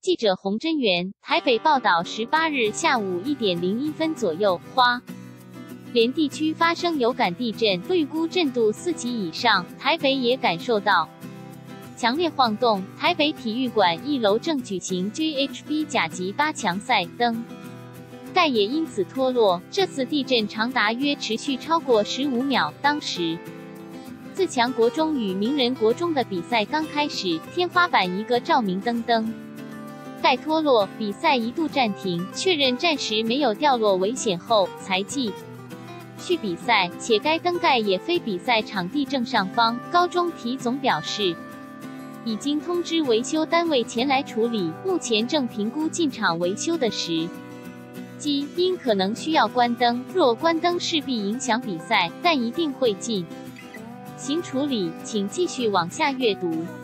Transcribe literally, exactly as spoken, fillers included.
记者洪真源，台北报道，十八日下午一点零一分左右，花莲地区发生有感地震，预估震度四级以上，台北也感受到强烈晃动。台北体育馆一楼正举行 J H B 甲级八强赛，灯盖也因此脱落。这次地震长达约持续超过十五秒，当时自强国中与名人国中的比赛刚开始，天花板一个照明灯灯盖脱落，比赛一度暂停，确认暂时没有掉落危险后，才继续比赛，且该灯盖也非比赛场地正上方。高中体总表示，已经通知维修单位前来处理，目前正评估进场维修的时机，因可能需要关灯，若关灯势必影响比赛，但一定会进行处理，请继续往下阅读。